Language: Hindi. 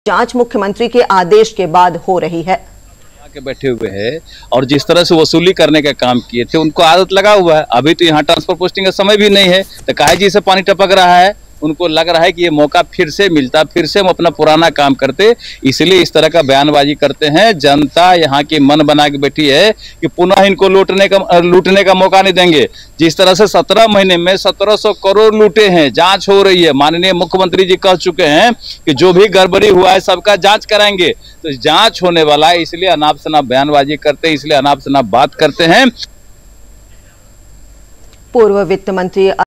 जांच मुख्यमंत्री के आदेश के बाद हो रही है। के बैठे हुए हैं और जिस तरह से वसूली करने का काम किए थे उनको आदत लगा हुआ है। अभी तो यहाँ ट्रांसफर पोस्टिंग का समय भी नहीं है तो काहे जी से पानी टपक रहा है। उनको लग रहा है कि ये मौका फिर से मिलता, फिर से हम अपना पुराना काम करते, इसलिए इस तरह का बयानबाजी करते हैं। जनता यहाँ की मन बना के बैठी है कि पुनः इनको लूटने का मौका नहीं देंगे। जिस तरह से 17 महीने में 1700 करोड़ लूटे हैं, जांच हो रही है। माननीय मुख्यमंत्री जी कह चुके हैं कि जो भी गड़बड़ी हुआ है सबका जांच कराएंगे। तो जांच होने वाला है, इसलिए अनाप शनाप बयानबाजी करते हैं, इसलिए अनाप शनाप बात करते हैं। पूर्व वित्त मंत्री